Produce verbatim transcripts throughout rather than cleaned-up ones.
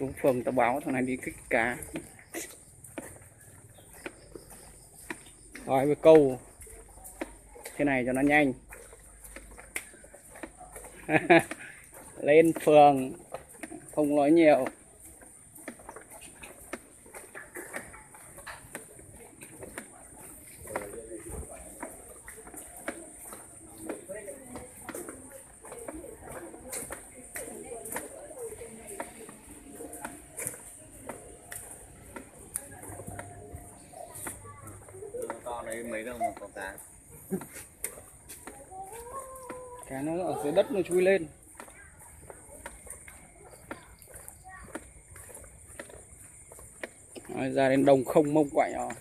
Xuống phường tao báo thằng này đi kích cá. Rồi với câu thế này cho nó nhanh. Lên phường không nói nhiều. To đấy mấy đồng một con cá. Cá nó ở dưới đất nó chui lên. Rồi, ra đến đồng không mông quạnh rồi.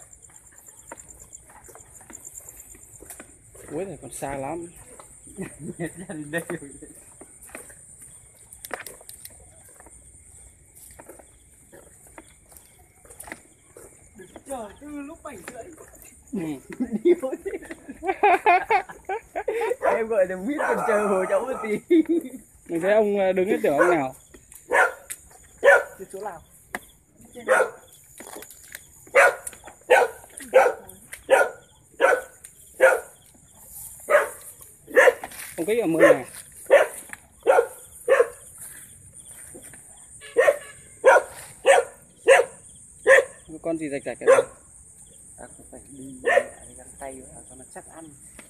Cuối này còn xa lắm. Ra đến đây rồi. Chờ từ lúc bảy rưỡi. Ừ. Đi thôi. Em gọi là biết còn chờ hồi cháu một tí. Mình thấy ông đứng cái tưởng ông nào? Từ chỗ nào? Ông kích ở mưa này. Con gì rạch rạch cái đó? À, phải đi gắn tay vào cho nó chắc ăn.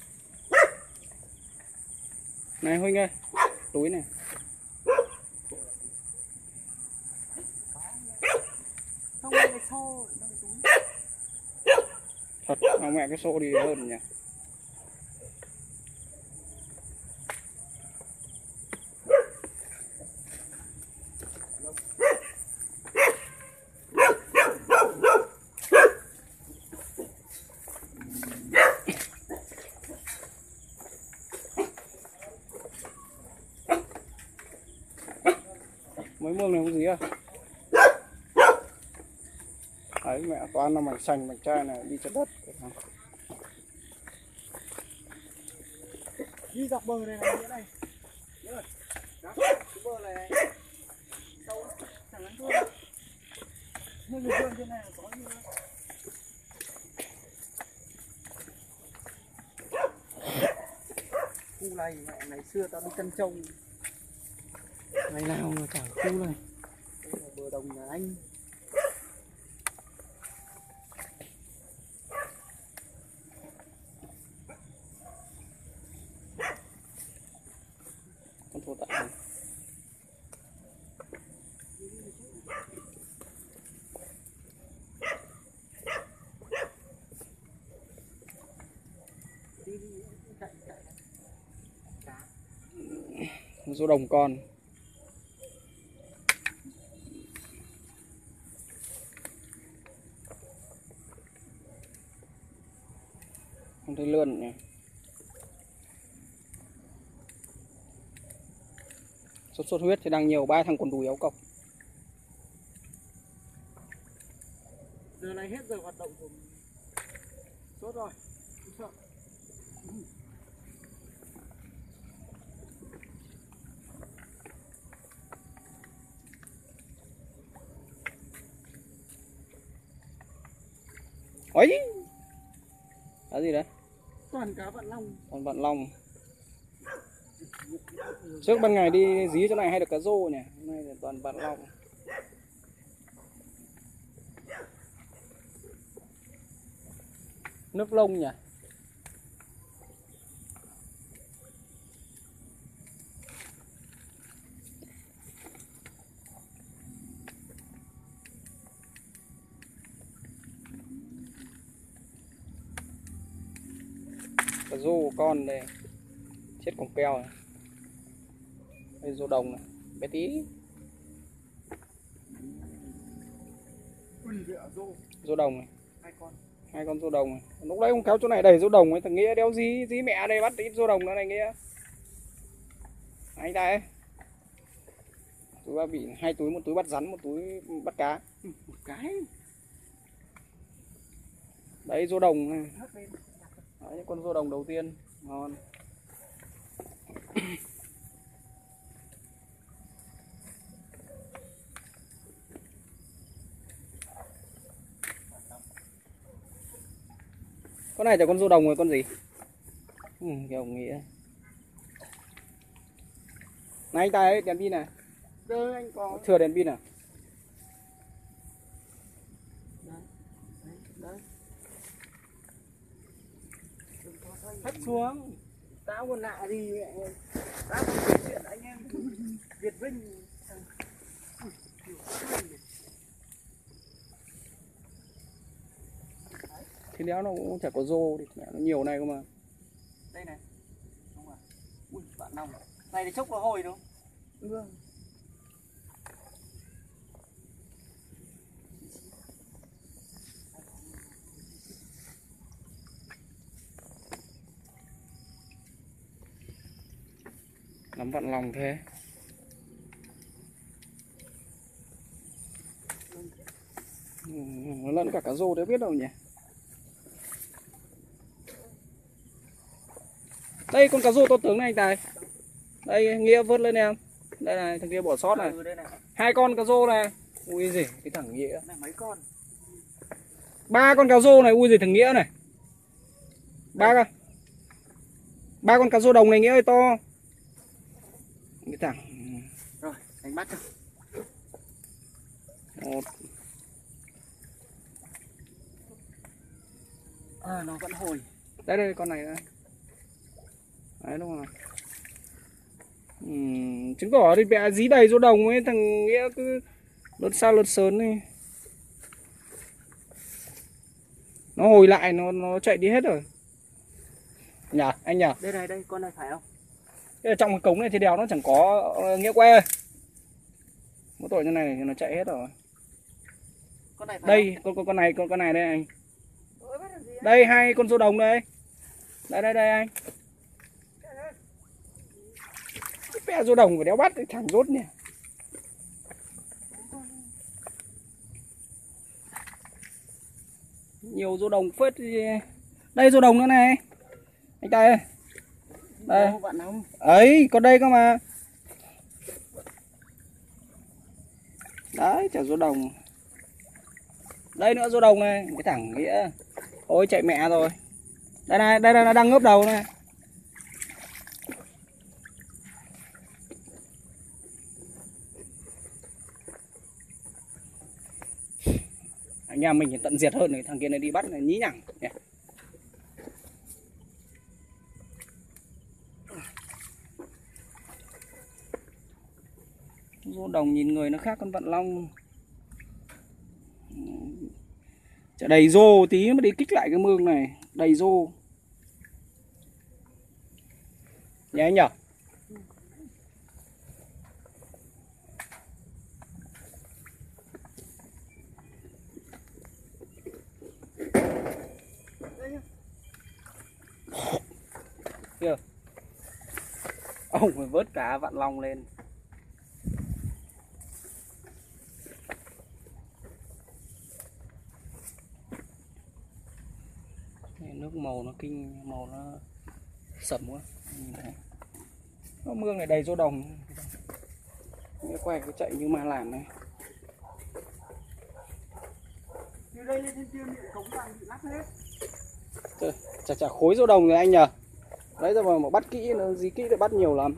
Này Huynh ơi, túi này. Không, cái xô, nó cái túi. Thật, ông mẹ cái xô đi hơn nhỉ. Mấy mương này có gì à? Đấy mẹ toàn là mảnh xanh mảnh chai này đi trên đất. Đi dọc bờ này này, này. Nhớ đó, cái bờ này sâu chẳng ăn thua. Nhưng người vườn trên này có gì đâu. Khu này mẹ ngày xưa tao đi chăn trâu. Ngày nào mà chẳng khu này. Đây là bờ đồng nhà anh. Con thổ tạng này. Rô đồng con. Không thấy lươn nhỉ. Sốt xuất huyết thì đang nhiều, ba thằng còn đùi áo cọc. Giờ này hết giờ hoạt động của sốt rồi. Không sợ. Ấy. Cá gì đấy? Toàn cá vạn long. Còn vạn long. Trước ban ngày đi dí chỗ này hay được cá rô nhỉ, hôm nay là toàn vạn long. Nước lông nhỉ. Cá rô con đây. Chết con keo này. Đây rô đồng này, bé tí. Rô đồng này. Hai con. Hai con rô đồng này. Lúc đấy ông kéo chỗ này đầy rô đồng ấy, thằng Nghĩa đéo dí, dí mẹ đây bắt ít rô đồng nữa này Nghĩa. Anh ta ấy. Túi ba bị hai túi, một túi bắt rắn, một túi bắt cá. Một cái. Đấy rô đồng này. Đấy con rô đồng đầu tiên, ngon. Con này là con rô đồng rồi con gì? Ừ, cái ông nghĩa. Này anh Tài ấy, đèn pin này. Đây anh có. Thừa đèn pin à? Đấy. Đấy. Hất xuống. Tao còn lạ gì mẹ. Tao còn kể chuyện anh em Việt Vinh. Thì đéo nó cũng chả có rô thì mẹ nó nhiều này cơ mà. Đây này. Đúng rồi. Ui, bạn nòng. Này thì chốc nó hồi đúng không? Ừ. Lắm vặn lòng thế. Ừ, nó lẫn cả cá rô đấy biết đâu nhỉ. Đây con cá rô to tướng này anh Tài. Đây Nghĩa vớt lên em. Đây này thằng kia bỏ sót này. Ừ, đây này. Hai con cá rô này. Ui giời cái thằng Nghĩa. Này mấy con? Ba con cá rô này, ui giời thằng Nghĩa này. Ba con. Ba con cá rô đồng này Nghĩa ơi to. Cái thằng. Rồi, đánh bắt cho. Một. À, nó vẫn hồi. Đây đây con này đây. Đấy đúng rồi. Uhm, chứng tỏ thì mẹ dí đầy rô đồng ấy, thằng Nghĩa cứ lột sao lột sớn đi. Nó hồi lại nó nó chạy đi hết rồi. Nhờ anh nhờ. Đây này, đây con này phải không? Thế trong cái cống này thì đèo nó chẳng có uh, Nghĩa que ơi. Mỗi tội như này thì nó chạy hết rồi. Con này phải Đây không? con con con này con con này đây anh. Đây hai con rô đồng đây. Đây đây đây anh. Cái phe rô đồng của đéo bắt thằng rốt nhỉ. Nhiều rô đồng phết. Đây rô đồng nữa này. Anh Tài ơi. Đây. Đâu, bạn không? Ấy, còn đây cơ mà. Đấy, chả rô đồng. Đây nữa rô đồng này, cái thằng Nghĩa. Ôi chạy mẹ rồi. Đây này, đây là nó đang ngớp đầu này. Anh em mình tận diệt hơn này, thằng kia này đi bắt này nhí nhẳng nhỉ. Rô đồng nhìn người nó khác con vặn long. Chả đầy rô tí mà đi kích lại cái mương này. Đầy rô. Nhá anh nhở. Kìa. Ông phải vớt cả vặn long lên. Nước màu nó kinh, màu nó sẫm quá. Nó mương này đầy rô đồng. Nghĩa quay cứ chạy như ma làm này. Từ đây lên trên kia bị cống vàng bị lắc hết. Chả chả khối rô đồng rồi anh nhờ. Đấy rồi mà bắt kỹ nó dí kỹ thì bắt nhiều lắm.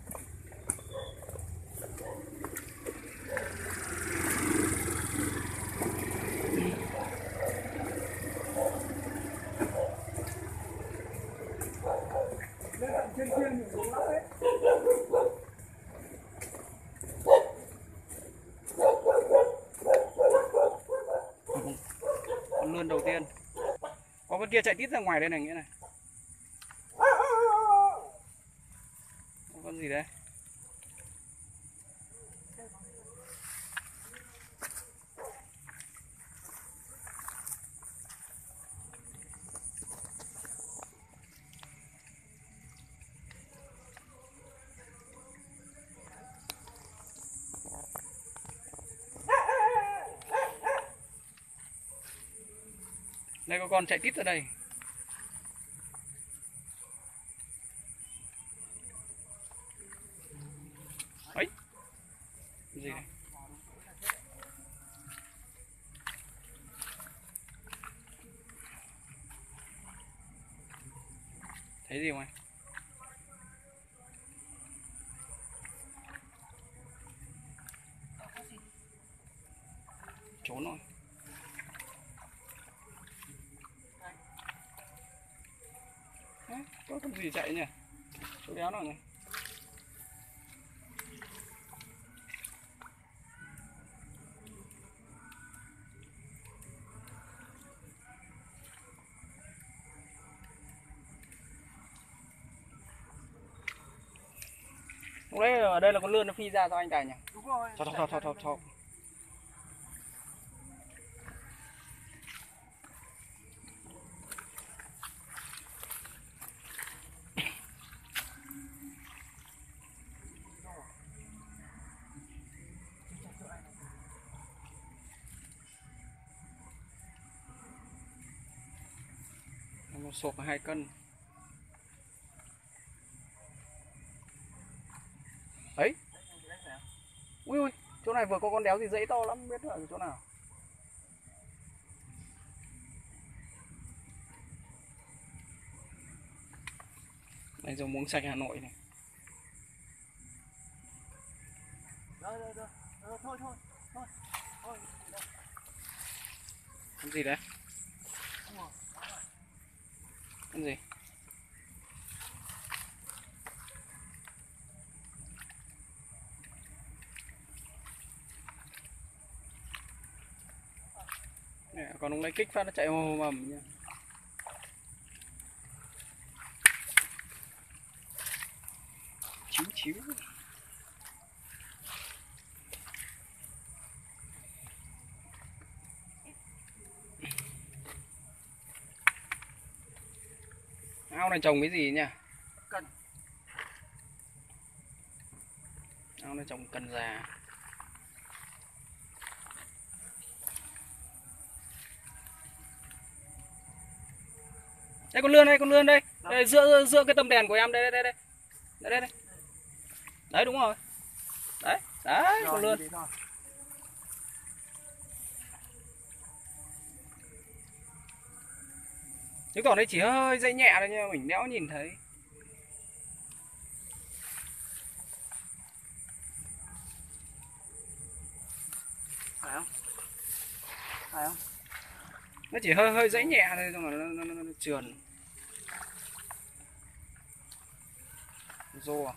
Trên kia mình cũng lắc hết. Con lươn đầu tiên. Có con kia chạy tít ra ngoài đây này Nghĩa này. Con gì đấy? Đây có con chạy tít ra đây. Ấy. Gì này? Thấy gì không anh? Trốn rồi. Đấy, có con gì chạy nhỉ? Chỗ đéo nào nhỉ? Lúc đấy ở đây là con lươn nó phi ra sao anh Tài nhỉ? Đúng rồi. Thôi thôi thôi thôi thôi. Một sộp hai cân. Ấy. Ui ui, chỗ này vừa có con đéo gì dãy to lắm, biết là ở chỗ nào. Đây giống muống sạch Hà Nội này. Rồi rồi rồi. Rồi thôi thôi. Thôi. Thôi. Con gì đấy? Con gì? Nè, còn ông lấy kích phát nó chạy hồ mầm nha. Chíu chíu. Ao này trồng cái gì nhỉ? Cần. Ao này trồng cần già. Đây con lươn đây, con lươn đây. Đây giữa giữa cái tấm đèn của em đây đây đây đây. Đây đây đây. Đấy đúng rồi. Đấy, đấy con lươn. Chứ còn đây chỉ hơi dây nhẹ thôi nha, mình đéo nhìn thấy. Phải không? Phải không? Nó chỉ hơi hơi dãy nhẹ thôi, xong rồi nó, nó, nó, nó trườn. Rô à?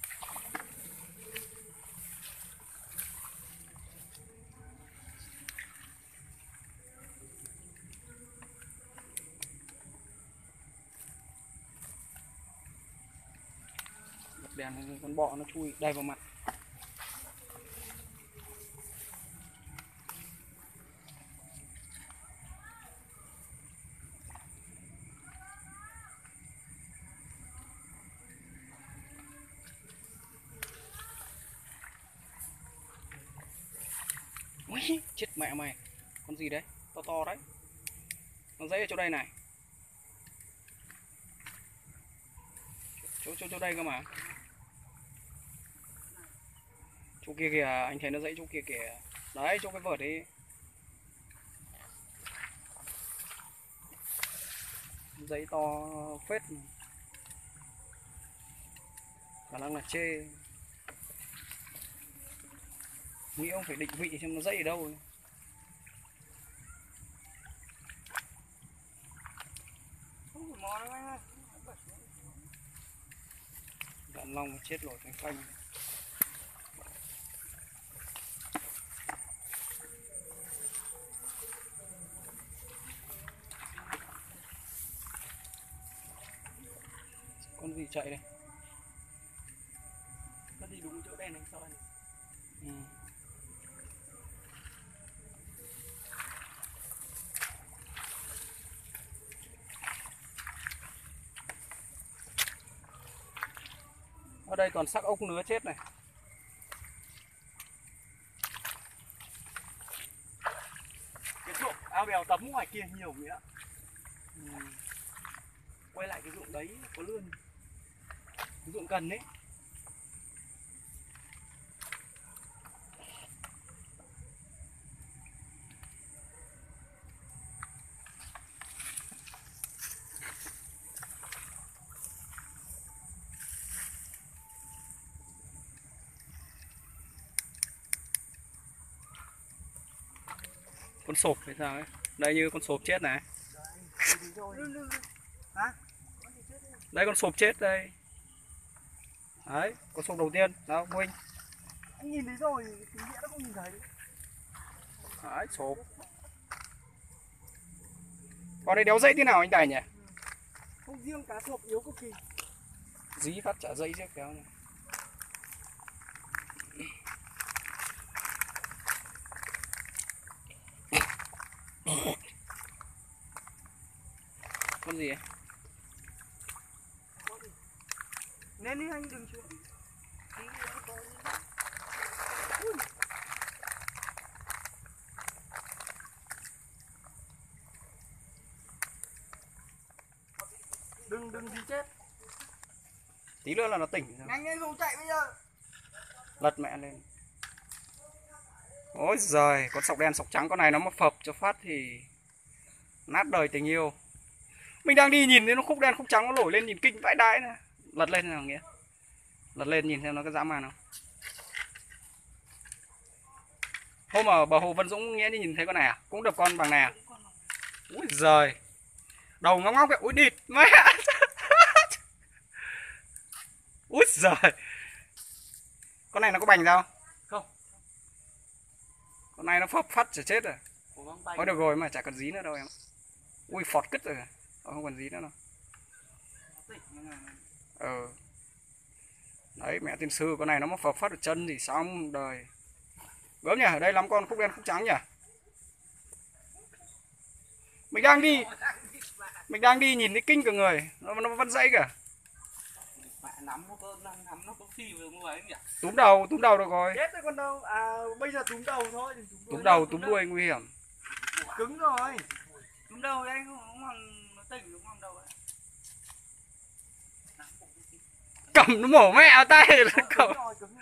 Bật đèn con bọ nó chui đầy vào mặt. Ui, chết mẹ mày. Con gì đấy? To to đấy. Nó dãy ở chỗ đây này. Chỗ chỗ chỗ đây cơ mà. Chỗ kia kìa, anh thấy nó dãy chỗ kia kìa. Đấy, chỗ cái vợt ấy. Dãy to phết. Khả năng là chê. Nghĩ ông phải định vị xem nó dãy ở đâu ấy. Đàn long chết rồi thành phanh. Con gì chạy đây? Con gì đúng chỗ đèn anh soi này. Ừ. Ở đây toàn xác ốc nứa chết này. Cái ruộng ao bèo tấm ngoài kia nhiều nghĩa. Ừ. Quay lại cái ruộng đấy có lươn. Cái ruộng cần đấy. Con sộp hay sao ấy. Đây như con sộp chết này. Hả? Đây con sộp chết đây. Đấy, con sộp đầu tiên. Đâu, Huynh. Anh nhìn thấy rồi, tí nghĩa nó không nhìn thấy. Đấy, sộp. Con đây đéo dãy thế nào anh Tài nhỉ? Không, riêng cá sộp yếu cực kỳ. Dí phát trả dây chứ kéo này. Con gì ấy? Nên đi anh đừng xuống. Đừng đừng gì chết. Tí nữa là nó tỉnh. Nhanh lên không chạy bây giờ. Lật mẹ lên. Ôi giời, con sọc đen sọc trắng con này nó mà phập cho phát thì nát đời tình yêu. Mình đang đi nhìn thấy nó khúc đen khúc trắng nó nổi lên nhìn kinh vãi đái nè. Lật lên nào nghĩa. Lật lên nhìn xem nó có dã man không. Hôm ở bờ hồ Vân Dũng nghĩa nhìn thấy con này à? Cũng đập con bằng này à? Úi giời. Đầu ngóc ngóc vậy, úi địt mẹ. Úi giời. Con này nó có bành ra không? Không. Con này nó phập phát chả chết rồi. Thôi được rồi mà chả cần dí nữa đâu em. Ui phọt cứt rồi. Không còn gì nữa đâu. Ờ. Đấy mẹ tiên sư con này nó mà phập phát được chân thì xong đời. Gớm nhỉ, ở đây lắm con khúc đen khúc trắng nhỉ. Mình đang đi. Mình đang đi nhìn thấy kinh cả người. Nó, nó vẫn dãy cả. Mẹ nắm nó có nắm nó có phi vào người ấy nhỉ. Túm đầu, túm đầu được rồi. Chết rồi con đâu. À bây giờ túm đầu thôi. Túm đầu, túm đuôi nguy hiểm. Cứng rồi. Túm đầu đấy không bằng nó tỉnh đúng không đâu ấy. Cầm nó mổ mẹ ở tay là cầm.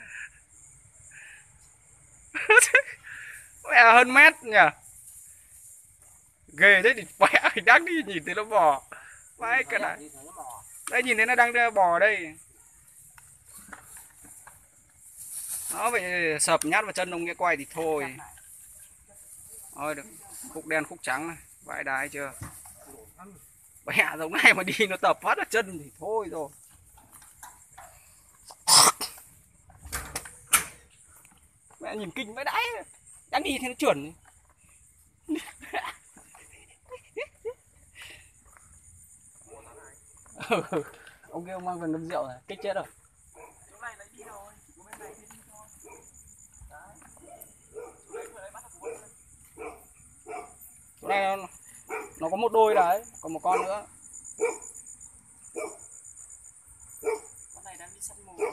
Mẹ hơn mét nhỉ. Ghê thế thì mẹ mình đang đi nhìn thấy nó bò. Vãi cái này. Đây nhìn thấy nó đang bò ở đây. Nó bị sập nhát vào chân ông nghĩa quay thì thôi. Thôi được. Khúc đen khúc trắng này. Vãi đái chưa. Mẹ giống này mà đi nó tập phát ở chân thì thôi rồi. Mẹ nhìn kinh vãi đái. Đang đi thì nó chuẩn. Ông kia ông mang về ngâm rượu này, kích chết rồi. Chỗ này lấy đi rồi, chỗ bên này đi thôi. Đấy. Chỗ này nó, nó có một đôi đấy, còn một con nữa. Con này đang đi săn mồi.